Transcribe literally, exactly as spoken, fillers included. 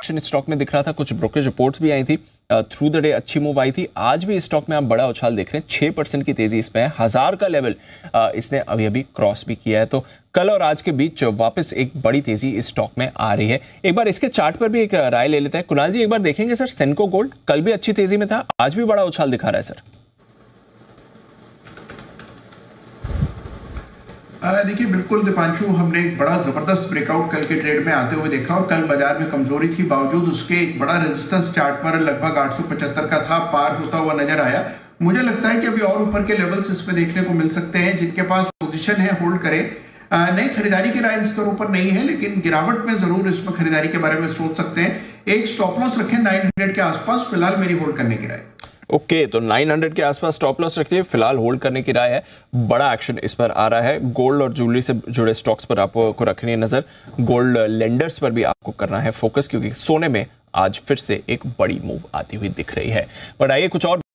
Action इस stock में दिख रहा था, कुछ ब्रोकरेज रिपोर्ट्स भी आई थी, थ्रू द डे अच्छी मूव आई थी। आज भी इस स्टॉक में आप बड़ा उछाल देख रहे हैं, छह परसेंट की तेजी इसमें है, हजार का लेवल uh, इसने अभी अभी क्रॉस भी किया है। तो कल और आज के बीच वापस एक बड़ी तेजी इस स्टॉक में आ रही है। एक बार इसके चार्ट पर भी एक राय ले लेते हैं। कुणाल जी, एक बार देखेंगे सर, सेंको गोल्ड कल भी अच्छी तेजी में था, आज भी बड़ा उछाल दिखा रहा है सर। देखिए बिल्कुल दीपांशु, हमने एक बड़ा जबरदस्त ब्रेकआउट कल के ट्रेड में आते हुए देखा और कल बाजार में कमजोरी थी, बावजूद उसके एक बड़ा रेजिस्टेंस चार्ट पर लगभग आठ सौ पचहत्तर का था, पार होता हुआ नजर आया। मुझे लगता है कि अभी और ऊपर के लेवल्स इसमें देखने को मिल सकते हैं। जिनके पास पोजीशन है होल्ड करें, नई खरीदारी की राय इन स्तरों पर नहीं है, लेकिन गिरावट में जरूर इसमें खरीदारी के बारे में सोच सकते हैं। एक स्टॉप लॉस रखें नौ सौ के आसपास, फिलहाल मेरी होल्ड करने की राय। ओके okay, तो नौ सौ के आसपास स्टॉप लॉस रखिए, फिलहाल होल्ड करने की राय है। बड़ा एक्शन इस पर आ रहा है। गोल्ड और ज्वेलरी से जुड़े स्टॉक्स पर आपको रखनी है नजर, गोल्ड लेंडर्स पर भी आपको करना है फोकस, क्योंकि सोने में आज फिर से एक बड़ी मूव आती हुई दिख रही है। बट आइए कुछ और